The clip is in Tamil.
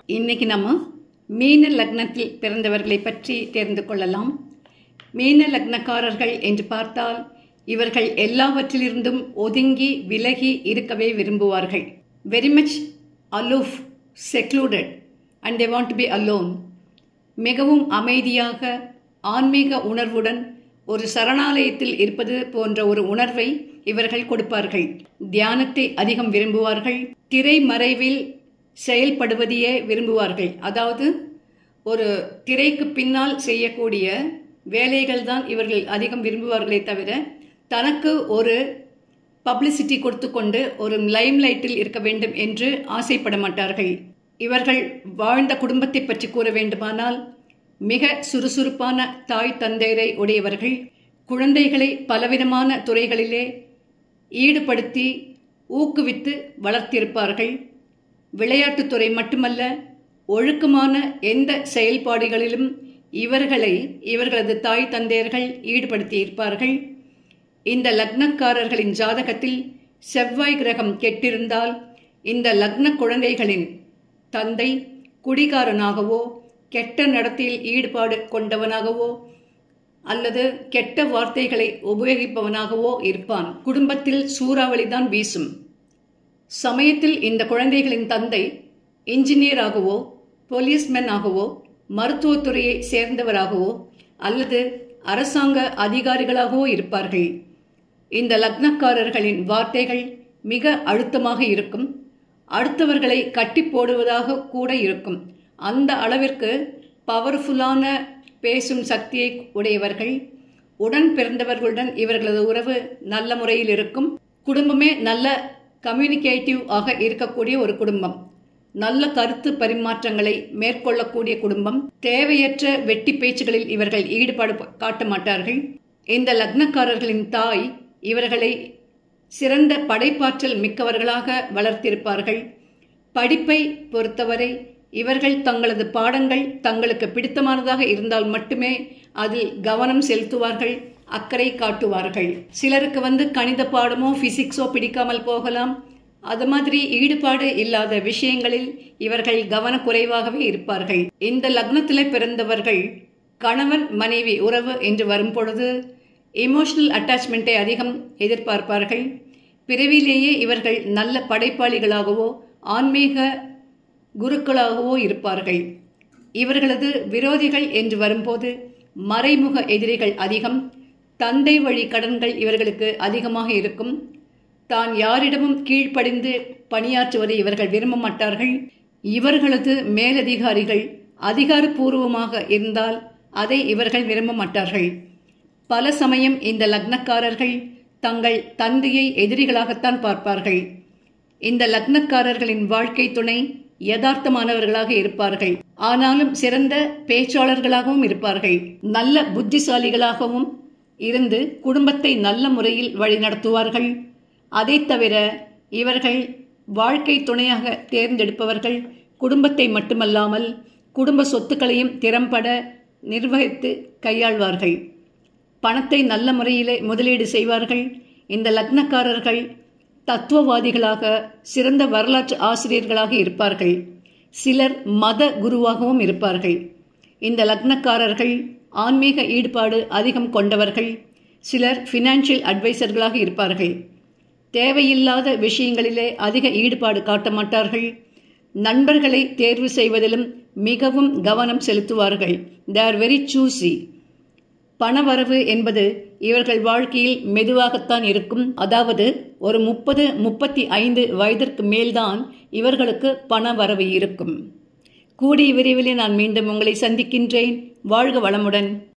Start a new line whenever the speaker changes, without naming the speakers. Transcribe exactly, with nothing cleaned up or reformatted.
இன்னைக்கு நம்ம மீன லக்னத்தில் பிறந்தவர்களை பற்றி தெரிந்து கொள்ளலாம். மீன லக்னக்காரர்கள் என்று பார்த்தால் இவர்கள் எல்லாவற்றிலிருந்தும் ஒதுங்கி விலகி இருக்கவே விரும்புவார்கள். Very much aloof, secluded and they want to be alone. மிகவும் அமைதியாக ஆன்மீக உணர்வுடன் ஒரு சரணாலயத்தில் இருப்பது போன்ற ஒரு உணர்வை இவர்கள் கொடுப்பார்கள். தியானத்தை அதிகம் விரும்புவார்கள். திரைமறைவில் செயல்படுவதையே விரும்புவார்கள். அதாவது ஒரு திரைக்கு பின்னால் செய்யக்கூடிய வேலைகள் தான் இவர்கள் அதிகம் விரும்புவார்களே தவிர தனக்கு ஒரு பப்ளிசிட்டி கொடுத்து கொண்டு ஒரு லைம் லைட்டில் இருக்க வேண்டும் என்று ஆசைப்பட மாட்டார்கள். இவர்கள் வாழ்ந்த குடும்பத்தை பற்றி கூற வேண்டுமானால் மிக சுறுசுறுப்பான தாய் தந்தையரை உடையவர்கள். குழந்தைகளை பலவிதமான துறைகளிலே ஈடுபடுத்தி ஊக்குவித்து வளர்த்திருப்பார்கள். விளையாட்டுத்துறை மட்டுமல்ல, ஒழுக்கமான எந்த செயல்பாடுகளிலும் இவர்களை இவர்களது தாய் தந்தையர்கள் ஈடுபடுத்தியிருப்பார்கள். இந்த லக்னக்காரர்களின் ஜாதகத்தில் செவ்வாய் கிரகம் கெட்டிருந்தால் இந்த லக்ன குழந்தைகளின் தந்தை குடிகாரனாகவோ கெட்ட நடத்தையில் ஈடுபாடு கொண்டவனாகவோ அல்லது கெட்ட வார்த்தைகளை உபயோகிப்பவனாகவோ இருப்பான். குடும்பத்தில் சூறாவளிதான் வீசும் சமயத்தில் இந்த குழந்தைகளின் தந்தை இன்ஜினியராகவோ போலீஸ்மேன் ஆகவோ மருத்துவத்துறையை சேர்ந்தவராகவோ அல்லது அரசாங்க அதிகாரிகளாகவோ இருப்பார்கள். இந்த லக்னக்காரர்களின் வார்த்தைகள் மிக அழுத்தமாக இருக்கும். அடுத்தவர்களை கட்டி போடுவதாக கூட இருக்கும். அந்த அளவிற்கு பவர்ஃபுல்லான பேசும் சக்தியை உடையவர்கள். உடன் பிறந்தவர்களுடன் இவர்களது உறவு நல்ல முறையில் இருக்கும். குடும்பமே நல்ல கம்யூனிகேட்டிவ் ஆக இருக்கக்கூடிய ஒரு குடும்பம். நல்ல கருத்து பரிமாற்றங்களை மேற்கொள்ளக்கூடிய குடும்பம். தேவையற்ற வெட்டி பேச்சுகளில் இவர்கள் ஈடுபாடு காட்ட மாட்டார்கள். இந்த லக்னக்காரர்களின் தாய் இவர்களை சிறந்த படைப்பாற்றல் மிக்கவர்களாக வளர்த்திருப்பார்கள். படிப்பை பொறுத்தவரை இவர்கள் தங்களது பாடங்கள் தங்களுக்கு பிடித்தமானதாக இருந்தால் மட்டுமே அதில் கவனம் செலுத்துவார்கள், அக்கறை காட்டுவார்கள். சிலருக்கு வந்து கணித பாடமோ பிசிக்ஸோ பிடிக்காமல் போகலாம். அது மாதிரி ஈடுபாடு இல்லாத விஷயங்களில் இவர்கள் கவனக்குறைவாகவே இருப்பார்கள். இந்த லக்னத்தில் பிறந்தவர்கள் கணவன் மனைவி உறவு என்று வரும் பொழுது எமோஷனல் அட்டாச்மெண்ட்டை அதிகம் எதிர்பார்ப்பார்கள். பிறவிலேயே இவர்கள் நல்ல படைப்பாளிகளாகவோ ஆன்மீக குருக்களாகவோ இருப்பார்கள். இவர்களது விரோதிகள் என்று வரும்போது மறைமுக எதிரிகள் அதிகம். தந்தை வழி கடன்கள் இவர்களுக்கு அதிகமாக இருக்கும். தான் யாரிடமும் கீழ்ப்படிந்து பணியாற்றுவதை இவர்கள் விரும்ப மாட்டார்கள். இவர்களது மேலதிகாரிகள் அதிகாரப்பூர்வமாக இருந்தால் அதை இவர்கள் விரும்ப மாட்டார்கள். பல சமயம் இந்த லக்னக்காரர்கள் தங்கள் தந்தையை எதிரிகளாகத்தான் பார்ப்பார்கள். இந்த லக்னக்காரர்களின் வாழ்க்கை துணை யதார்த்தமானவர்களாக இருப்பார்கள். ஆனாலும் சிறந்த பேச்சாளர்களாகவும் இருப்பார்கள். நல்ல புத்திசாலிகளாகவும் இருந்து குடும்பத்தை நல்ல முறையில் வழிநடத்துவார்கள். அதை தவிர இவர்கள் வாழ்க்கை துணையாக தேர்ந்தெடுப்பவர்கள் குடும்பத்தை மட்டுமல்லாமல் குடும்ப சொத்துக்களையும் திறம்பட நிர்வகித்து கையாள்வார்கள். பணத்தை நல்ல முறையிலே முதலீடு செய்வார்கள். இந்த லக்னக்காரர்கள் தத்துவவாதிகளாக சிறந்த வரலாற்று ஆசிரியர்களாக இருப்பார்கள். சிலர் மத குருவாகவும் இருப்பார்கள். இந்த லக்னக்காரர்கள் ஆன்மீக ஈடுபாடு அதிகம் கொண்டவர்கள். சிலர் ஃபினான்ஷியல் அட்வைசர்களாக இருப்பார்கள். தேவையில்லாத விஷயங்களிலே அதிக ஈடுபாடு காட்ட மாட்டார்கள். நண்பர்களை தேர்வு செய்வதிலும் மிகவும் கவனம் செலுத்துவார்கள். They are very choosy. பணவரவு என்பது இவர்கள் வாழ்க்கையில் மெதுவாகத்தான் இருக்கும். அதாவது ஒரு முப்பது முப்பத்தி ஐந்து வயதிற்கு மேல்தான் இவர்களுக்கு பண வரவு இருக்கும். கூடிய விரைவிலே நான் மீண்டும் உங்களை சந்திக்கின்றேன். வாழ்க வளமுடன்.